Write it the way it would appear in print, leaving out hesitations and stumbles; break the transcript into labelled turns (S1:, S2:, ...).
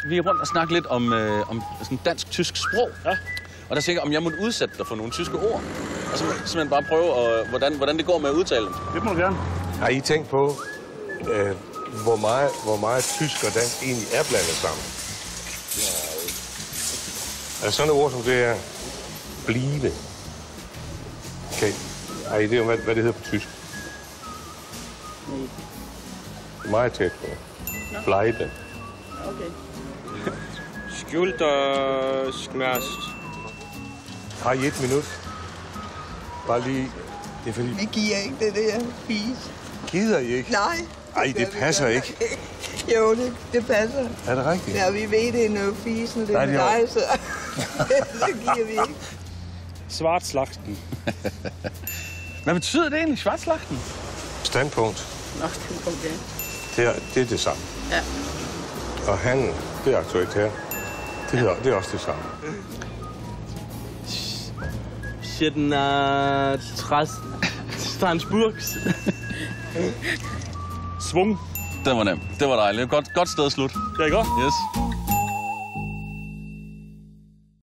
S1: Vi er rundt og snakke lidt om sådan dansk-tysk sprog.
S2: Ja.
S1: Og der tænker jeg, om jeg måtte udsætte dig for nogle tyske ord. Og så simpelthen bare prøve, hvordan det går med at udtale dem.
S2: Det må du gerne.
S3: Har I tænkt på, hvor meget tysk og dansk egentlig er blandet sammen? Er sådan et ord som det her? Blive. Okay. Har I idé om, hvad det hedder på tysk? Meget tæt på. Bleibe.
S4: Okay.
S5: Schulterschmerz.
S3: Har I 1 minut? Bare lige... Det er fordi...
S4: Vi giver ikke det der fis.
S3: Gider I ikke?
S4: Nej.
S3: Ej, det passer ikke.
S4: Jo, det passer.
S3: Er det rigtigt?
S4: Ja, vi ved, det er noget fis, når det
S3: Nej,
S4: er med
S3: det er-
S4: dig, så det giver vi ikke.
S2: Svartslagten.
S1: Hvad betyder det egentlig, Schwarzlagten?
S3: Standpunkt.
S4: Nå, okay.
S3: Det er det samme.
S4: Ja.
S3: Og handel, det er aktuelt her. Det er også det samme.
S5: Schædner Strasburgs.
S2: Svung.
S1: Det var nemt. Det var dejligt. Godt sted at slutte.
S2: Det er godt.
S1: Yes.